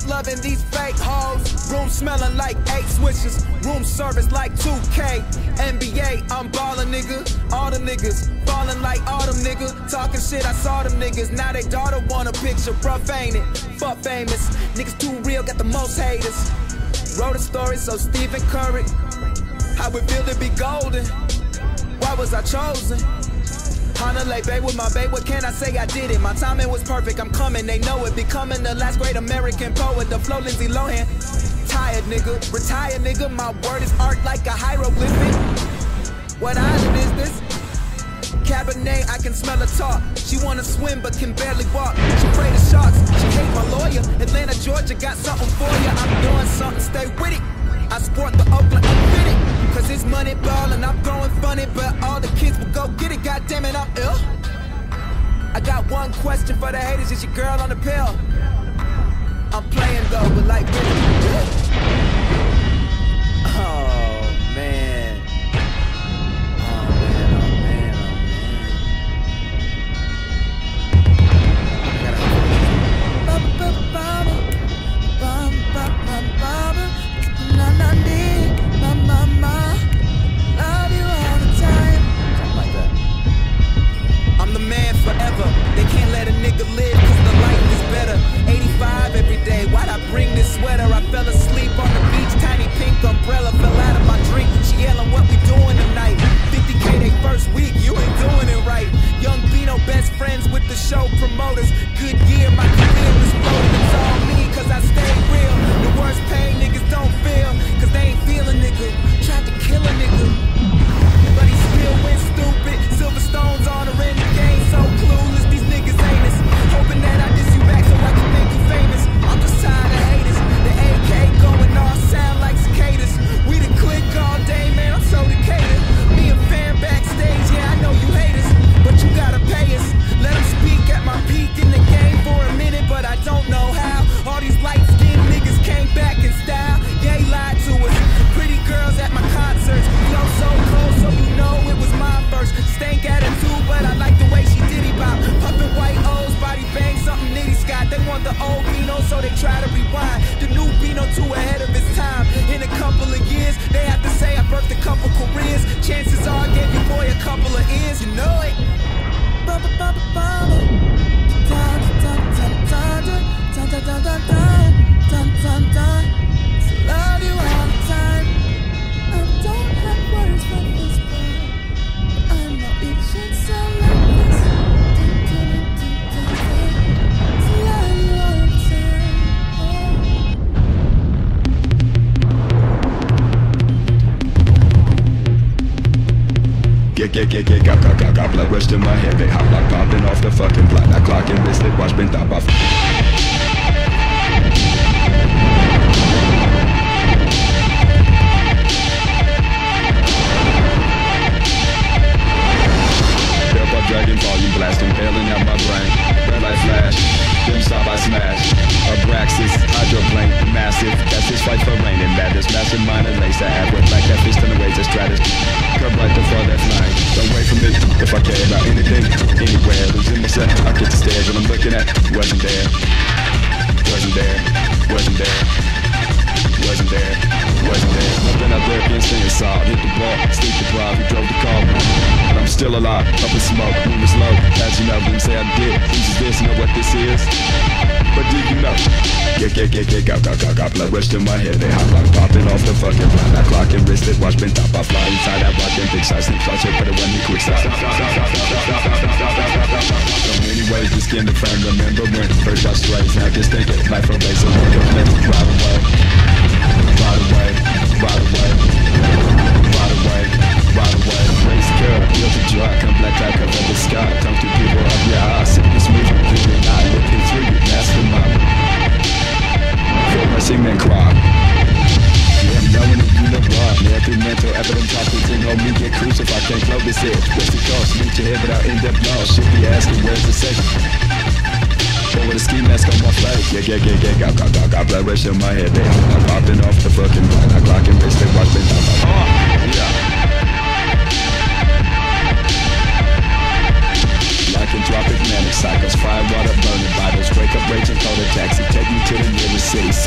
hoes loving these fake hoes. Room smelling like 8 switches. Room service like 2K. NBA, I'm ballin', nigga. All the niggas ballin' like autumn, nigga. Talking shit, I saw them niggas. Now they daughter want a picture. Rough, ain't it? Fuck famous. Niggas too real, got the most haters. Wrote a story, so Stephen Curry. How it feel to be golden? Why was I chosen? Honolulu, babe, with my babe, what can I say? I did it. My timing was perfect, I'm coming, they know it. Becoming the last great American poet. The flow, Lindsay Lohan. Tired, nigga. Retired, nigga. My word is art like a hieroglyphic. What island is this? Cabernet, I can smell her talk. She wanna swim but can barely walk. She afraid of sharks, she hate my lawyer. Atlanta, Georgia, got something for ya. I'm doing something, stay with it. I sport the Oakland, I'm with it. Cause it's money ball and I'm throwing funny, but all the kids will go get it, goddammit, I'm ill. I got one question for the haters, is your girl on the pill? I'm playing though, but like really. Oh man. Oh man, oh man, love you all the time. Something like that. I'm the man forever. They can't let a nigga live cause the life is better. 85 every day. Why'd I bring this sweater? I fell asleep on the beach. Tiny pink umbrella fell out of my drink. She yelling, what we doing tonight? 50K they first week. You ain't doing it right. Young Bino, best friends with the show promoters. Good year, my career exploded. It's all me cause I stay real. The worst pain niggas don't feel cause they ain't feeling nigga. Tried to kill a nigga, but he still went stupid. Silver stones on her in the game, so clueless. These niggas ain't us. Hoping that I diss you back so I can make you famous. I'm just tired of haters. The AK going all sound like cicadas. We the click all day, man, I'm so Decatur. Me and fam backstage, yeah, I know you hate us, but you gotta pay us. Let them speak at my peak in the game for a minute, but I don't know how. All these light-skinned niggas came back in style. Yeah, he lied to us. Pretty girls at my concerts. Flow so close, so you know it was mine first. Stank attitude, but I like the way she diddy bop. Puffin' white O's, body bang, something nitty Scott. They want the old Beano, so they try to rewind. The new Beano too ahead of its time. In a couple of years, they have to say I birthed a couple careers. Chances are I gave your boy a couple of ears, you know it. Love you all the time. I don't have words for this, but I know it should sound like this. Love you all the time. Got blood rushed in my head. They hot like popping off the fucking block. That clock and wristlet watch been top off. Dragon volume blasting, bailing out my brain. Red light flash, dim stop I smash. Abraxas, hydroplane, massive. That's his fight for rain and madness. Massive mind and lace to have with black that fist in the ways of stratus. Curb like the fall that's mine. Don't wait for me if I care about anything, anywhere. Losing myself, I get the stairs when I'm looking at. Wasn't there, wasn't there, wasn't there. Wasn't there, wasn't there. Nothing out there, instant assault. Hit the ball, sleep deprived, who drove the car. But I'm still alive, up in smoke, moving slow. As you know, didn't say I did. Who's this, know what this is? But do you know? Got blood rushed in my head. They hot like popping off the fucking block. That clock and wristlet watch been top. I fly inside that rock and big size. Think clutch it, but it run me quick stop. So many ways to skin the frame. Remember when first I strays. Now just think it, life from base. So look up, let's ride away. Ride away, ride away, ride away, ride away. Race girl, feel the joy, come black like cover the sky. Come to people of your eyes, sit this movie, feeling I looking through you, mastermind. Feel my cement cry. Yeah, I'm knowing that you know what. Man, through mental evidence, I can think on me get crucified, can't close this head. What's the cost? Meet your head without in-depth loss. Should be asking, where's the second? With a ski mask on my face. Got blood rush in my head. I'm popping off the fucking block. I clock and wrist, they watch me down. Lycanthropic manic cycles, fire water burning vitals. Wake up raging, call a taxi. Take me to the nearest city.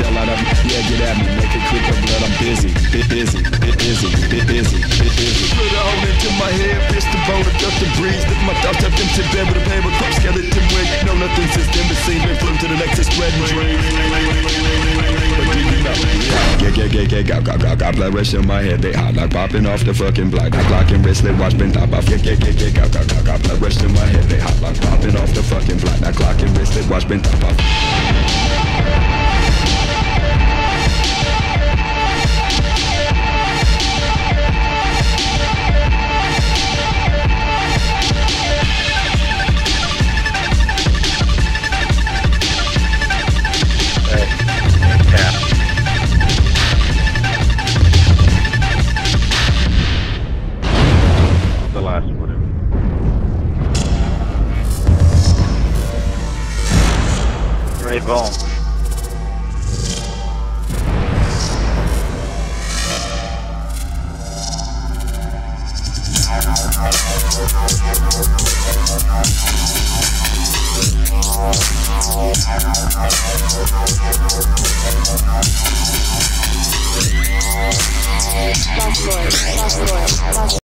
breeze. Lift my thoughts up into bed with a paper cup, skeleton wig. No, nothing since then but seen. Been flown to the next and spreading dreams. But do you know? Got blood rush in my head. They hot like popping off the fucking block. Glock and wristlet watch been top off. Got blood rush in my head. They hot like popping off the fucking block. That clock and wristlet watch been top off. Ray Bone. Lost Boy.